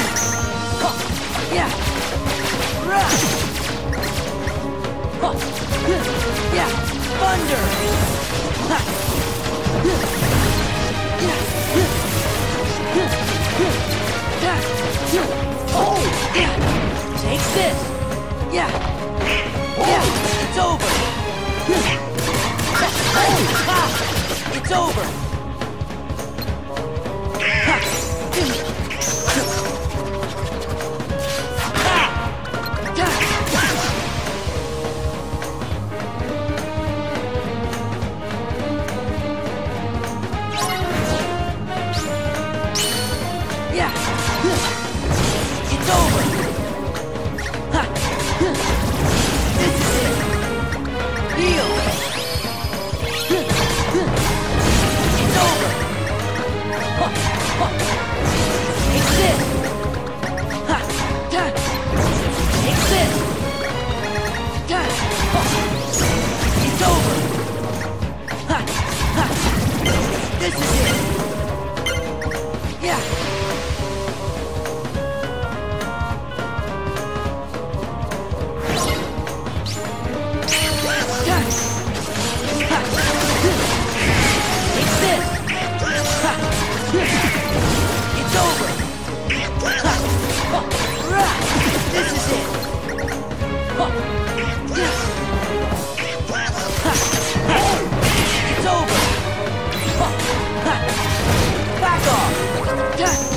Yeah. Yeah. Thunder. Oh, yeah. Take this. Yeah. Yeah. It's over. It's over. Yeah. It's over. This is it. Heal. It's over. Take this. Take this. It's over. This is it. Yeah. It's over. This is it. It's over. Back off.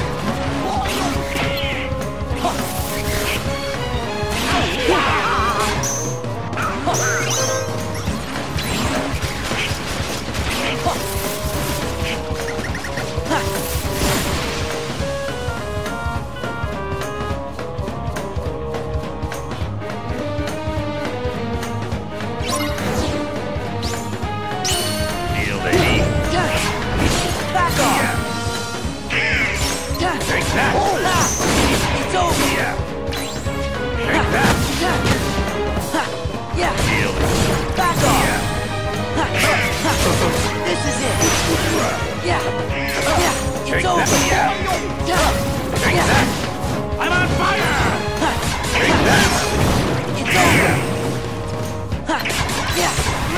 It's over. Yeah. Take that. Yeah. Back off. This is it. Yeah. Yeah. It's over. Take that. I'm on fire. Take that. It's over. Yeah.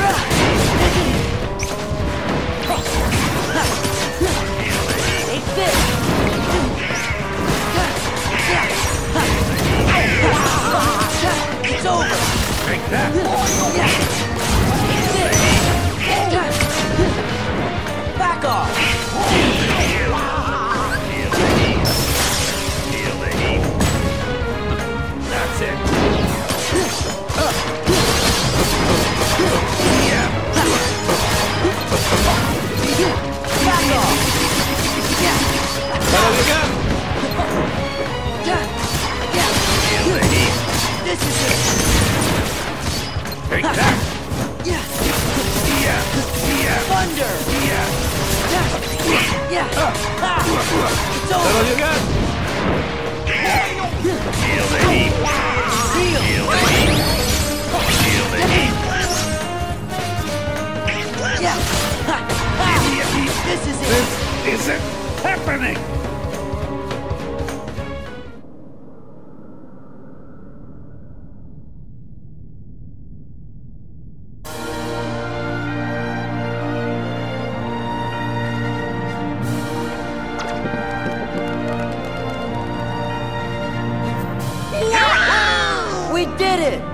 Take this. It's over. Take that. Yeah. Back off. Feel the heat. Feel the heat. That's it. Yeah. Back off. Yeah. That'll look up. Feel the heat. This is it. Take that. Yeah. Yeah. Yeah. Thunder. Yeah. Yeah. It's over. That'll look up. Feel the heat. Feel the heat. Feel the heat. Yeah. This is it. This isn't happening. We did it!